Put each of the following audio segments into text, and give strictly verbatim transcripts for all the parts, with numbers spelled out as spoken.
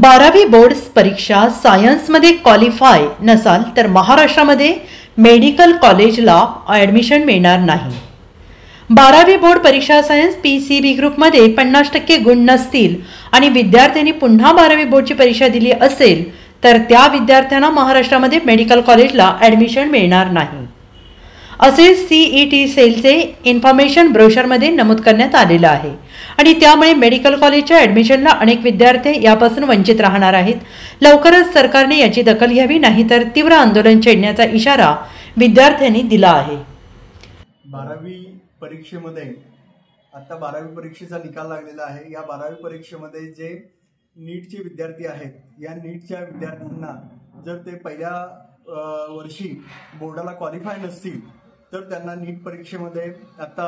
बारावी बोर्ड परीक्षा सायन्समध्ये क्वालिफाय नसाल तर महाराष्ट्रामध्ये मेडिकल कॉलेजला ॲडमिशन मिळणार नाही। बारावी बोर्ड परीक्षा सायन्स पी सी बी ग्रुपमध्ये पन्नास टक्के गुण नसतील आणि विद्यार्थ्यांनी पुन्हा बारावी बोर्डची परीक्षा दिली असेल तर त्या विद्यार्थ्यांना महाराष्ट्रामध्ये मेडिकल कॉलेजला ॲडमिशन मिळणार नाही असे सी ई टी सेलचे इन्फॉर्मेशन ब्रोशरमध्ये नमूद करण्यात आलेलं आहे आणि त्यामुळे मेडिकल कॉलेजच्या ॲडमिशनला अनेक विद्यार्थी यापासून वंचित राहणार आहेत। लवकरच सरकारने याची दखल घ्यावी नाहीतर तीव्र आंदोलन छेडण्याचा इशारा विद्यार्थ्यांनी दिला आहे। बारावी परीक्षेमध्ये आता बारावी परीक्षेचा निकाल लागलेला आहे। या बारावी परीक्षेमध्ये जे नीटचे विद्यार्थी आहेत या नीटच्या विद्यार्थ्यांना जर ते पहिल्या वर्षी बोर्डाला क्वालिफाय नसतील तर त्यांना नीट परीक्षेमध्ये आता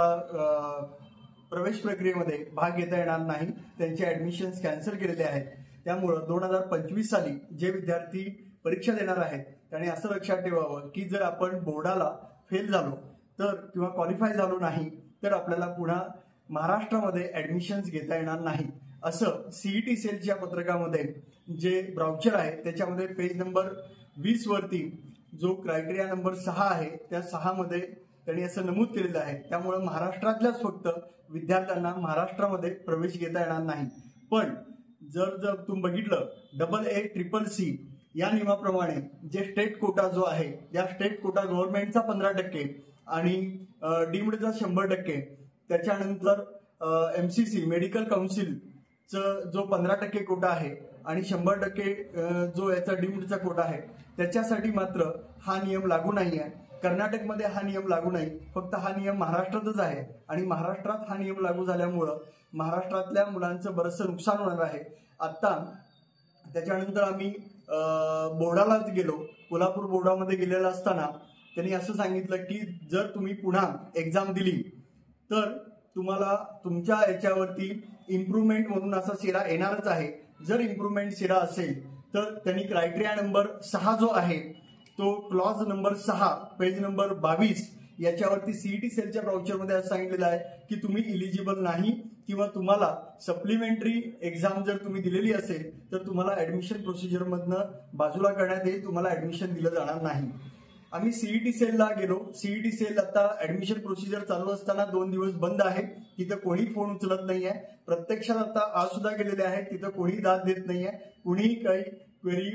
प्रवेश प्रक्रियेमध्ये भाग घेता येणार नाही। त्यांचे ॲडमिशन्स कॅन्सल केलेले आहेत। त्यामुळे दोन हजार पंचवीस साली जे विद्यार्थी परीक्षा देणार आहेत त्यांनी असं लक्षात ठेवावं की जर आपण बोर्डाला फेल झालो तर किंवा क्वालिफाय झालो नाही तर आपल्याला पुन्हा महाराष्ट्रामध्ये ॲडमिशन्स घेता येणार नाही असं सीईटी सेलच्या पत्रकामध्ये जे ब्राउचर आहे त्याच्यामध्ये पेज नंबर वीस वरती जो क्रायटेरिया नंबर सहा आहे त्या सहा मध्ये त्यांनी असं नमूद केलेलं आहे। त्यामुळे महाराष्ट्रातल्याच फक्त विद्यार्थ्यांना महाराष्ट्रामध्ये प्रवेश घेता येणार नाही। पण जर जर तुम्ही बघितलं डबल ए ट्रिपल सी या नियमाप्रमाणे जे स्टेट कोटा जो आहे या स्टेट कोटा गव्हर्नमेंटचा पंधरा टक्के आणि डीम्डचा शंभर टक्के त्याच्यानंतर एम सी सी मेडिकल काउन्सिलचं जो पंधरा टक्के कोटा आहे आणि शंभर टक्के जो याचा डीम्डचा कोटा आहे त्याच्यासाठी मात्र हा नियम लागू नाही आहे। कर्नाटकमध्ये हा नियम लागू नाही, फक्त हा नियम महाराष्ट्रातच आहे आणि महाराष्ट्रात हा नियम लागू झाल्यामुळं महाराष्ट्रातल्या मुलांचं बरंचसं नुकसान होणार आहे। आता त्याच्यानंतर आम्ही बोर्डालाच गेलो, कोल्हापूर बोर्डामध्ये गेलेला असताना त्यांनी असं सांगितलं की जर तुम्ही पुन्हा एक्झाम दिली तर तुम्हाला तुमच्या याच्यावरती इम्प्रूव्हमेंट म्हणून असा सेरा येणारच आहे। जर इम्प्रूव्हमेंट सेरा असेल तर त्यांनी क्रायटेरिया नंबर सहा जो आहे तो क्लॉज नंबर सहा पेज नंबर बावीस याच्यावरती सीईटी सेलच्या ब्राउचरमध्ये असं सांगितलेलं आहे की तुम्ही इलिजिबल नाही किंवा तुम्हाला सप्लिमेंटरी एक्झाम जर तुम्ही दिलेली असेल तर तुम्हाला ऍडमिशन प्रोसिजर मधनं बाजूला करण्यात येईल, तुम्हाला ऍडमिशन दिलं जाणार नाही। आम्ही सीईटी सेलला गेलो। सीईटी सेल आता ऍडमिशन प्रोसिजर चालू असताना दोन दिवस बंद आहे, तिथं कोणी फोन उचलत नाहीये। प्रत्यक्षात आता आज सुद्धा गेलेले आहेत, तिथं कोणी दाद देत नाहीये, कुणी काही क्वेरी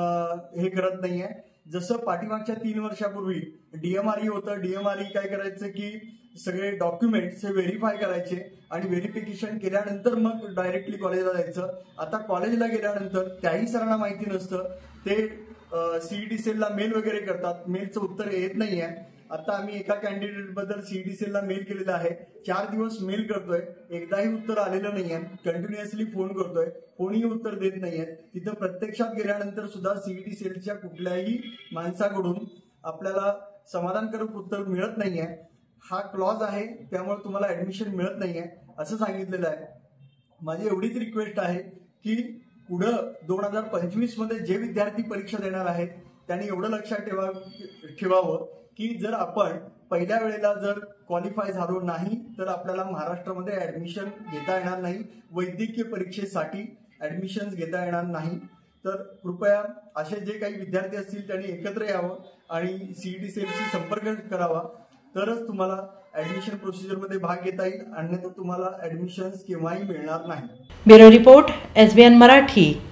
हे करत नाहीये। जसं पाठीमागच्या तीन वर्षापूर्वी डीएमआरई होतं, डीएमआरई काय करायचं की सगळे डॉक्युमेंट्स हे व्हेरीफाय करायचे आणि व्हेरिफिकेशन केल्यानंतर मग डायरेक्टली कॉलेजला जायचं। आता कॉलेजला गेल्यानंतर त्याही सरांना माहिती नसतं, ते सीईटी सेलला मेल वगैरे करतात, मेलचं उत्तर येत नाहीये। आता आम्ही एका कॅन्डिडेट बद्दल सीईटी सेलला मेल केलेला आहे, चार दिवस मेल करतोय, एकदाही उत्तर आलेलं नाहीये, कंटिन्युअसली फोन करतोय, कोणीही उत्तर देत नाहीये। तिथं प्रत्यक्षात गेल्यानंतर सुद्धा सीईटी सेलच्या कुठल्याही माणसाकडून आपल्याला समाधानकारक उत्तर मिळत नाहीये। हा क्लॉज आहे त्यामुळे तुम्हाला ऍडमिशन मिळत नाहीये असं सांगितलेलं आहे। माझी एवढीच रिक्वेस्ट आहे की पुढं दोन हजार पंचवीस मध्ये जे विद्यार्थी परीक्षा देणार आहेत त्यांनी एवढं लक्षात ठेवा ठेवावं की जर आपण पहिल्या वेळेला जर क्वालिफाय झालो नाही तर आपल्याला महाराष्ट्रामध्ये ऍडमिशन घेता येणार नाही, वैद्यकीय परीक्षेसाठी ऍडमिशन घेता येणार नाही। तर कृपया असे जे काही विद्यार्थी असतील त्यांनी एकत्र यावं आणि सीईटी सेलशी संपर्क करावा, तरच तुम्हाला ऍडमिशन प्रोसिजरमध्ये भाग घेता येईल, अन्यथा तुम्हाला ऍडमिशन्स केव्हाही मिळणार नाही। Bureau report S B N Marathi.